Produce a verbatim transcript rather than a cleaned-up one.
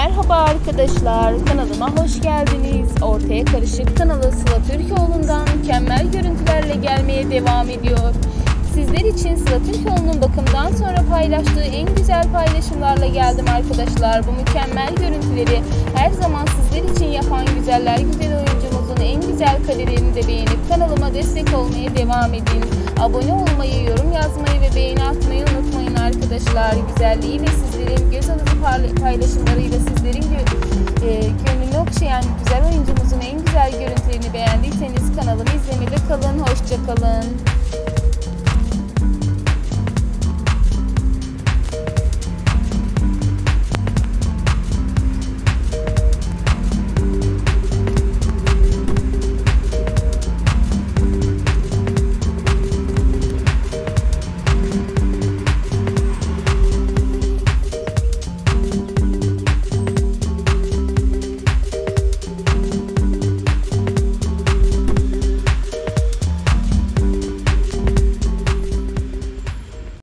Merhaba arkadaşlar, kanalıma hoş geldiniz. Ortaya Karışık kanalı Sıla Türkoğlu'ndan mükemmel görüntülerle gelmeye devam ediyor. Sizler için Sıla Türkoğlu'nun bakımdan sonra paylaştığı en güzel paylaşımlarla geldim arkadaşlar. Bu mükemmel görüntüleri her zaman sizler için yapan güzeller güzel oyuncumuzun en güzel karelerini de beğenip kanalıma destek olmaya devam edin. Abone olmayı, yorum yazmayı ve beğeni atmayı unutmayın arkadaşlar. Güzelliği ve sizlerin göz alıcı paylaşımlarıyla sizlerin gö e, gönlünü okşayan güzel oyuncumuzun en güzel görüntülerini beğendiyseniz kanalımı izlemede kalın. Hoşça kalın.